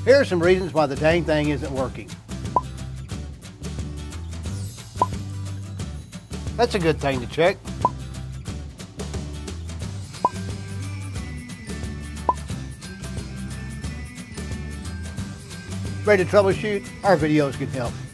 Here are some reasons why the dang thing isn't working. That's a good thing to check. Ready to troubleshoot? Our videos can help.